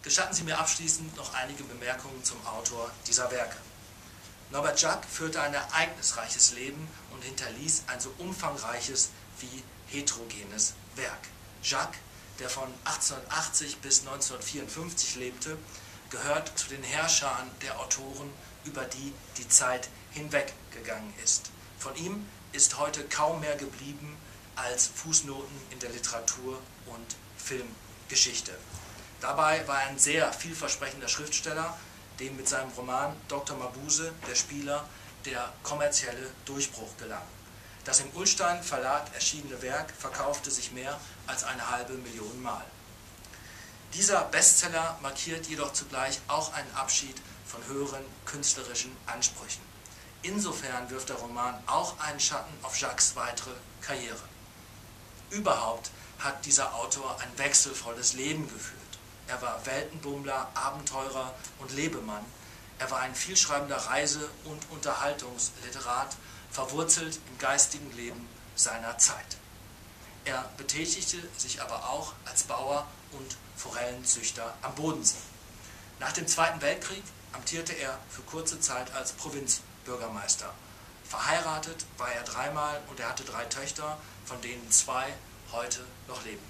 Gestatten Sie mir abschließend noch einige Bemerkungen zum Autor dieser Werke. Norbert Jacques führte ein ereignisreiches Leben und hinterließ ein so umfangreiches wie heterogenes Werk. Jacques, der von 1880 bis 1954 lebte, gehört zu den Herrschern der Autoren, über die die Zeit hinweggegangen ist. Von ihm ist heute kaum mehr geblieben als Fußnoten in der Literatur- und Filmgeschichte. Dabei war er ein sehr vielversprechender Schriftsteller, dem mit seinem Roman Dr. Mabuse, der Spieler, der kommerzielle Durchbruch gelang. Das im Ullstein Verlag erschienene Werk verkaufte sich mehr als 500.000 Mal. Dieser Bestseller markiert jedoch zugleich auch einen Abschied von höheren künstlerischen Ansprüchen. Insofern wirft der Roman auch einen Schatten auf Jacques' weitere Karriere. Überhaupt hat dieser Autor ein wechselvolles Leben geführt. Er war Weltenbummler, Abenteurer und Lebemann. Er war ein vielschreibender Reise- und Unterhaltungsliterat, verwurzelt im geistigen Leben seiner Zeit. Er betätigte sich aber auch als Bauer und Forellenzüchter am Bodensee. Nach dem Zweiten Weltkrieg amtierte er für kurze Zeit als Provinzbürgermeister. Verheiratet war er dreimal und er hatte 3 Töchter, von denen 2 heute noch leben.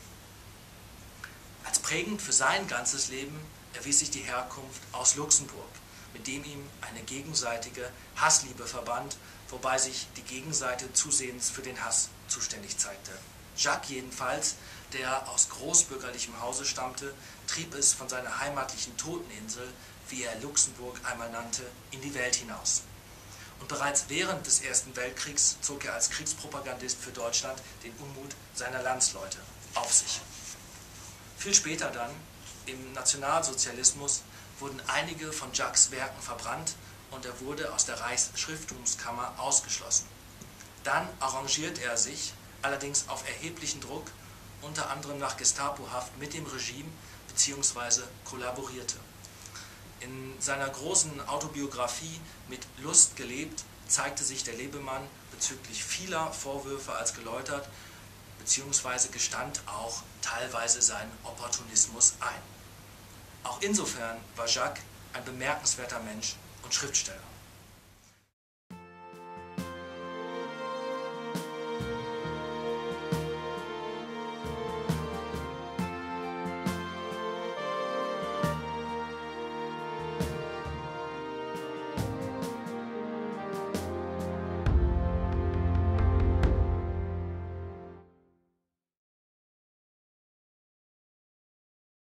Als prägend für sein ganzes Leben erwies sich die Herkunft aus Luxemburg, mit dem ihm eine gegenseitige Hassliebe verband, wobei sich die Gegenseite zusehends für den Hass zuständig zeigte. Jacques jedenfalls, der aus großbürgerlichem Hause stammte, trieb es von seiner heimatlichen Toteninsel, wie er Luxemburg einmal nannte, in die Welt hinaus. Und bereits während des Ersten Weltkriegs zog er als Kriegspropagandist für Deutschland den Unmut seiner Landsleute auf sich. Viel später dann, im Nationalsozialismus, wurden einige von Jacques' Werken verbrannt und er wurde aus der Reichsschrifttumskammer ausgeschlossen. Dann arrangierte er sich, allerdings auf erheblichen Druck, unter anderem nach Gestapohaft mit dem Regime bzw. kollaborierte. In seiner großen Autobiografie Mit Lust gelebt zeigte sich der Lebemann bezüglich vieler Vorwürfe als geläutert bzw. gestand auch teilweise seinen Opportunismus ein. Auch insofern war Jacques ein bemerkenswerter Mensch und Schriftsteller.